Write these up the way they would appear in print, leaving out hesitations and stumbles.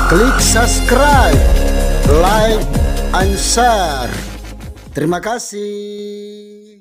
Klik subscribe, like, and share. Terima kasih.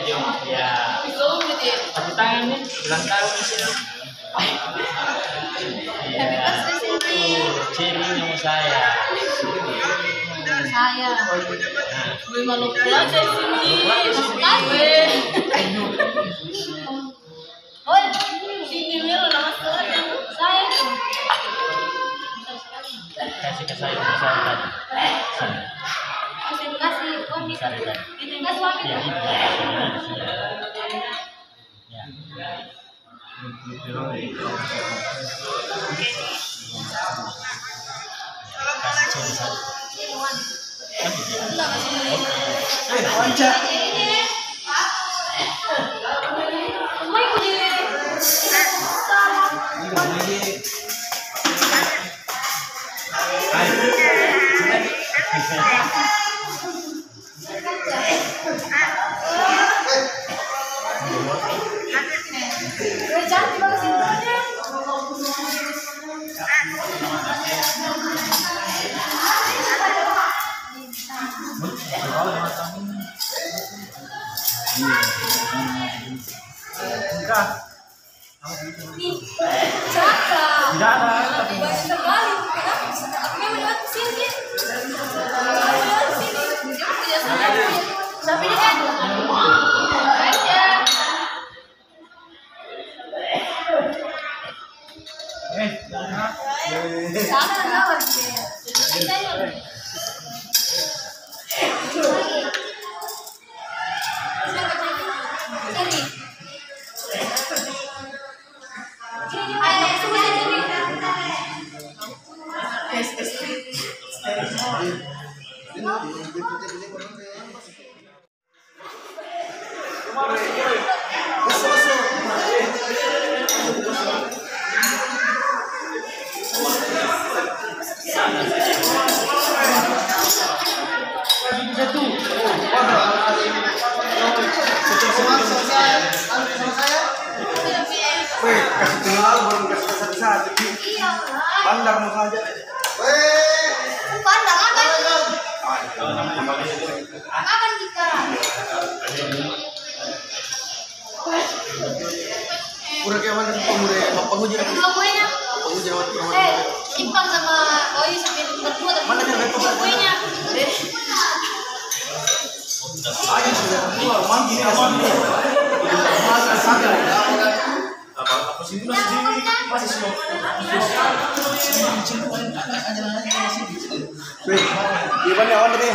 Jom. Ya. Tepuk tangan nih, ulang tahun di sini. Happy birthday Cindy. Cindy nama saya. Saya. Gue malu pulang deh Cindy. Gue. Oh, Cindy Milo nama saya tuh. Kasih ke saya besar tadi. Kasih. Oh, Besar tadi. itu enggak suami. Ya, ini. Ya. Pandang saja. Pandang akan kita. Udah kayak mana penguji Kuenya. Ipang sama Oi sampai berdua tapi Mana dia repot? kuenya. aja sudah keluar mandi masa saja apa sini masih semua gimana awan deh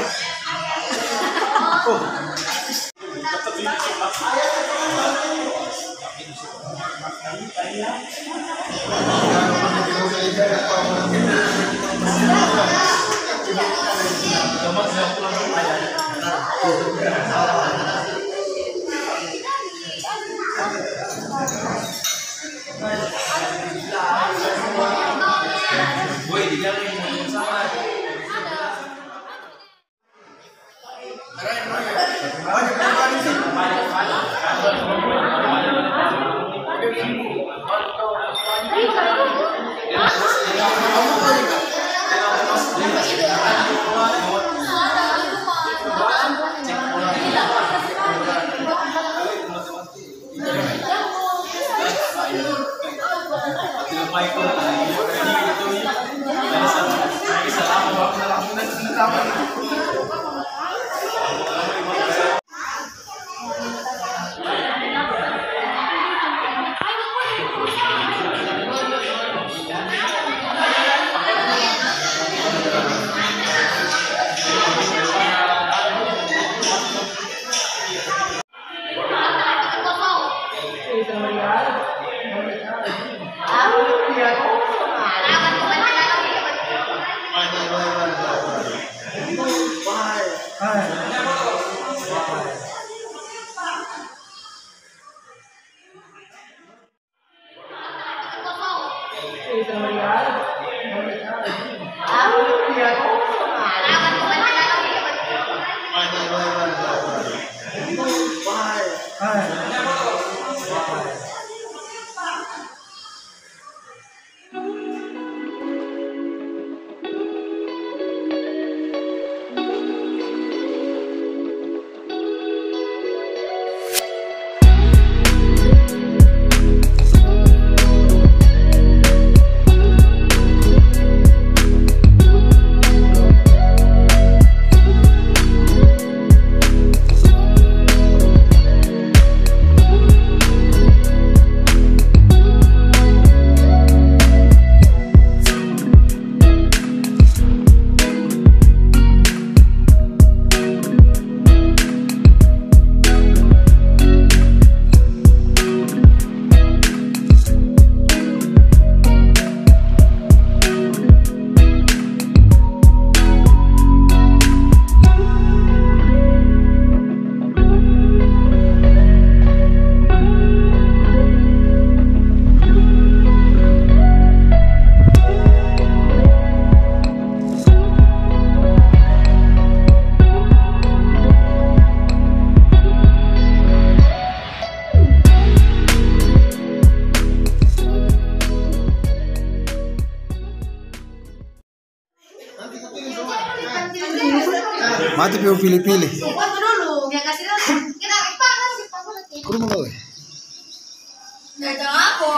Lu pilih-pilih. Foto dulu. Ya kasih dulu. Kita Ipang kan kita nanti. Kurang mau gawe. Nah, jangan aku.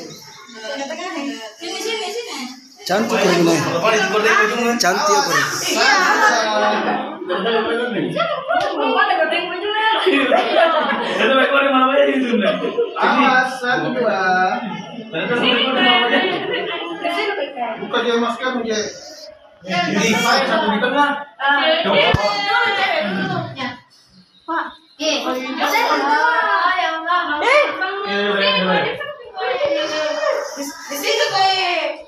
Sini sini sini. Cantik kurang ini. Cantik apa? Iya. Awas, 1, 2. Buka dia masker dia. Ini saya satu di tengah. Pak. Saya yang enggak. Di situ kayak.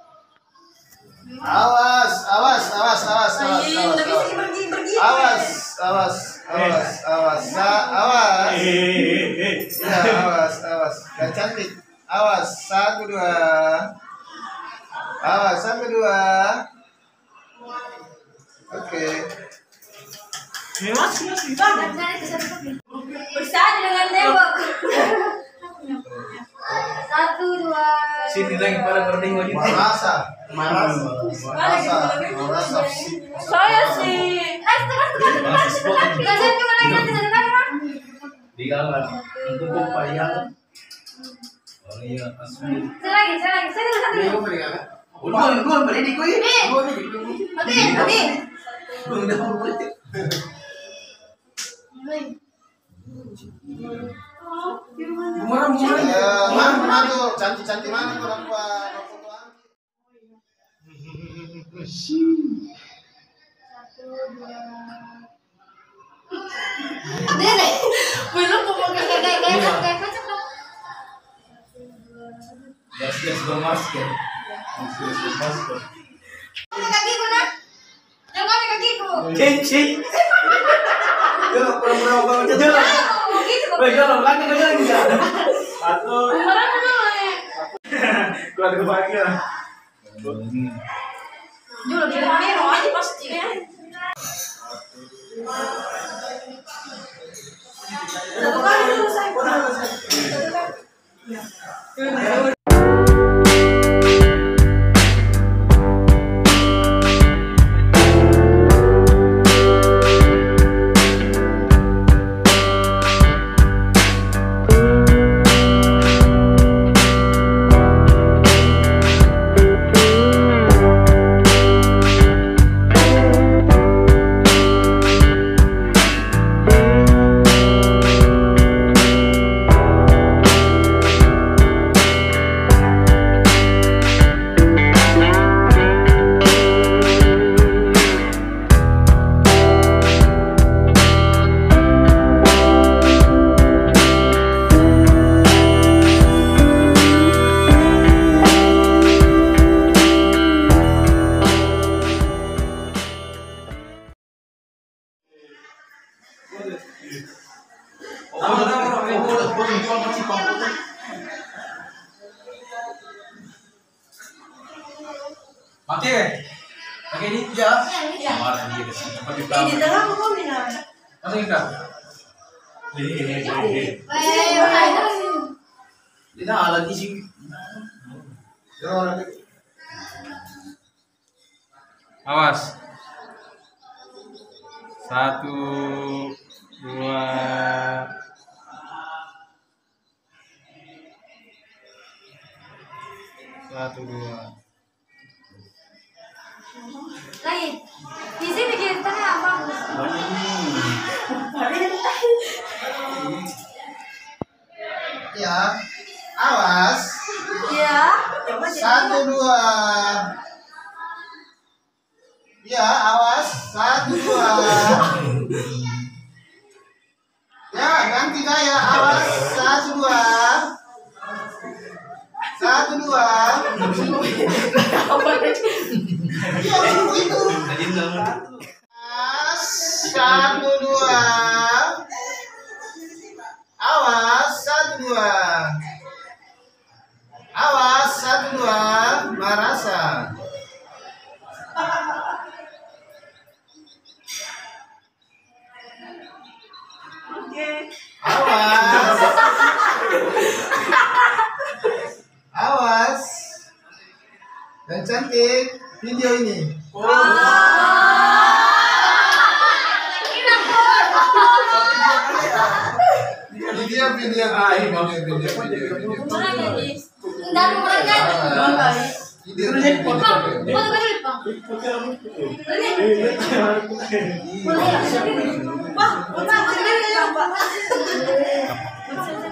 Awas, awas, awas, awas, awas, awas, awas, awas, awas, awas, ya awas, awas, dan cantik, awas, 1, 2, awas, 1, 2, oke. Bersatu dengan tembok. 1, 2. Sini lagi pada berding lagi. Marasa, marasa, marasa, marasa. Saya sih. Di kamar, untuk upaya. Oh iya, asli. Selagi. Ini apa dia? Gue beli di kue. Oke. Gue udah mau beli. Mana tuh cantik mana tuh apa? Dede, belum mau kayak Gas bermasker. Masker. kakiku nak. Jangan kakiku. Cincin. Yo, pura-pura banget aja. Baik, kalau belakang aja lagi ya. Satu. Keluarga bahagia. Dulu di merah aja pasti. Satu kali dulu saya. Pakai ini aja. Kemarin dia cepat di tengah kok mina. Masuk kita. Dia lagi sih. Awas. 1, 2. Satu, 2. Lagi. Di sini kita apa? Ya, awas. Ya. 1, 2. Ya, awas. 1, 2. Ya, ganti gaya. Awas. 1, 2. 1, 2. Ya, itu. Awas. 1, 2. Awas. 1, 2. Awas. 1, 2. Marasa. Awas. Awas. Dan cantik video ini. video. Kurang lagi. Enggak mau kurang kan? Ipang, foto ka dulu, Ipang. Dali. Boleh ya? Wah, sandali lang, Pak.